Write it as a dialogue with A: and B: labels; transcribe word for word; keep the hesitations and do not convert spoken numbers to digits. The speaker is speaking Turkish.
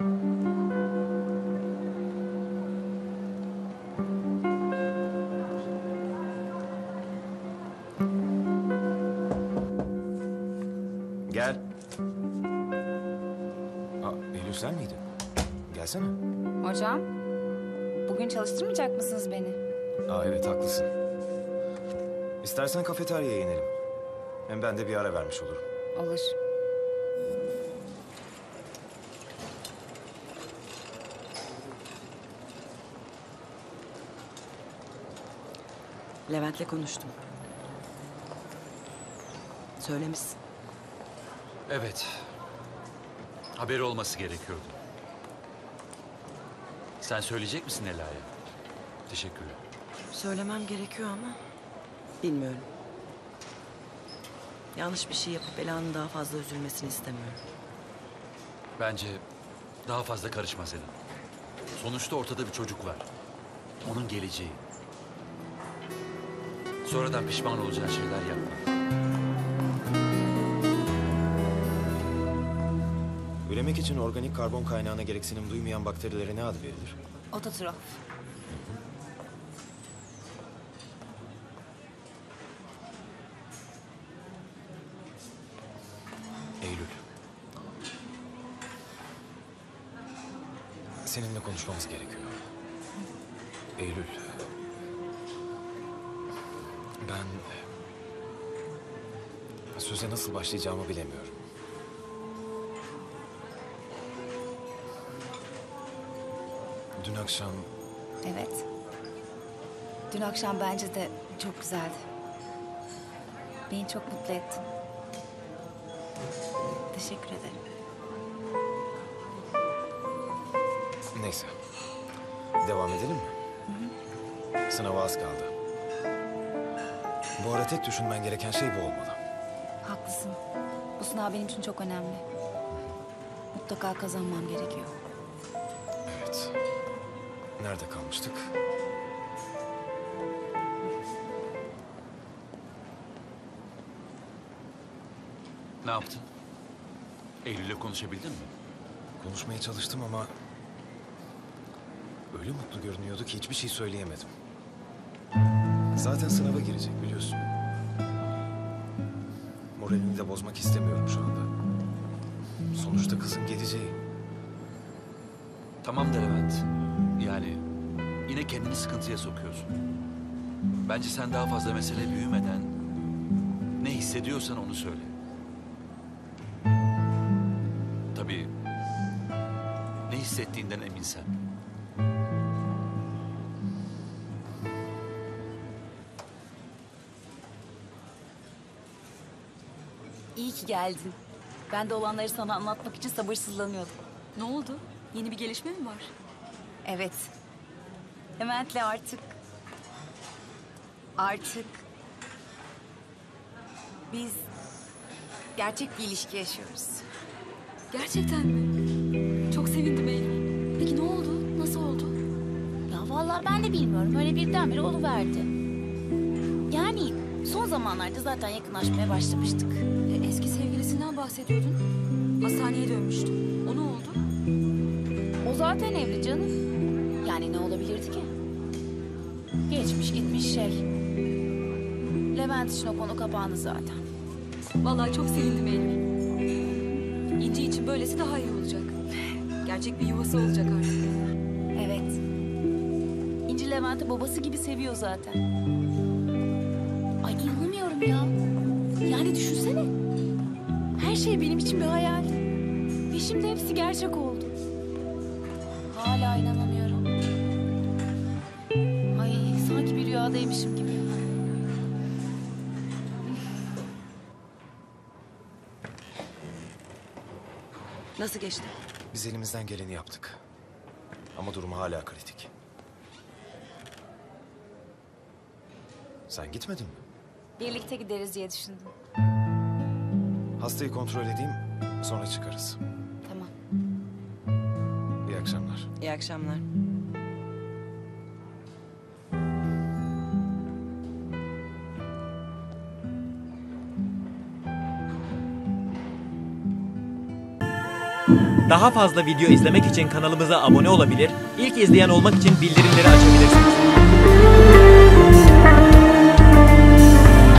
A: Gel. Aa, Eylül sen miydin? Gelsene.
B: Hocam, bugün çalıştırmayacak mısınız beni?
A: Aa, evet haklısın. İstersen kafeteryaya inelim. Hem ben de bir ara vermiş olurum.
B: Olur.
C: Levent'le konuştum. Söylemişsin.
D: Evet. Haberi olması gerekiyordu. Sen söyleyecek misin Ela'ya? Teşekkürler.
C: Söylemem gerekiyor ama bilmiyorum. Yanlış bir şey yapıp Ela'nın daha fazla üzülmesini istemiyorum.
D: Bence daha fazla karışma Selim. Sonuçta ortada bir çocuk var. Onun geleceği. Sonradan pişman olacağın şeyler yapma.
A: Üremek için organik karbon kaynağına gereksinim duymayan bakterilere ne adı verilir?
B: Ototrof.
A: Eylül. Seninle konuşmamız gerekiyor. Eylül. Ben söze nasıl başlayacağımı bilemiyorum. Dün akşam
B: Evet. Dün akşam bence de çok güzeldi. Beni çok mutlu ettin. Teşekkür ederim.
A: neyse. Devam edelim mi? Hı hı. Sınava az kaldı. Bu ara tek düşünmen gereken şey bu olmalı.
B: Haklısın. Bu sınav benim için çok önemli. Mutlaka kazanmam gerekiyor.
A: Evet. Nerede kalmıştık?
D: Ne yaptın? Eylül'le konuşabildin mi?
A: Konuşmaya çalıştım ama öyle mutlu görünüyordu ki hiçbir şey söyleyemedim. Zaten sınava girecek biliyorsun. Moralini de bozmak istemiyorum şu anda. Sonuçta kızın geleceği.
D: Tamam da Levent. Yani yine kendini sıkıntıya sokuyorsun. Bence sen daha fazla mesele büyümeden ne hissediyorsan onu söyle. Tabii ne hissettiğinden eminsen.
B: İyi ki geldin. Ben de olanları sana anlatmak için sabırsızlanıyordum.
E: Ne oldu? Yeni bir gelişme mi var?
B: Evet. Levent'le artık... Artık... Biz gerçek bir ilişki yaşıyoruz.
E: Gerçekten mi? Çok sevindim Eylül. Peki ne oldu? Nasıl oldu?
F: Ya vallahi ben de bilmiyorum. Öyle birdenbire oluverdi. Yani son zamanlarda zaten yakınlaşmaya başlamıştık.
E: E, eski sevgilisinden bahsediyordun. Hastaneye dönmüştü. O ne oldu?
F: O zaten evli canım. Yani ne olabilirdi ki? Geçmiş gitmiş şey. Levent için o konu kapandı zaten.
E: Vallahi çok sevindim Eylül. İnci için böylesi daha iyi olacak. Gerçek bir yuvası olacak artık.
F: Evet. İnci Levent'i babası gibi seviyor zaten. Ay inanamıyorum ya. Yani düşünsene. Her şey benim için bir hayal. Ve şimdi hepsi gerçek oldu. Hala inanamıyorum. Ay sanki bir rüyadaymışım gibi.
C: Nasıl geçti?
A: Biz elimizden geleni yaptık. Ama durumu hala kritik. Sen gitmedin mi?
B: Birlikte gideriz diye düşündüm.
A: Hastayı kontrol edeyim, sonra çıkarız.
B: Tamam.
A: İyi akşamlar.
C: İyi akşamlar.
G: Daha fazla video izlemek için kanalımıza abone olabilir, ilk izleyen olmak için bildirimleri açabilirsiniz.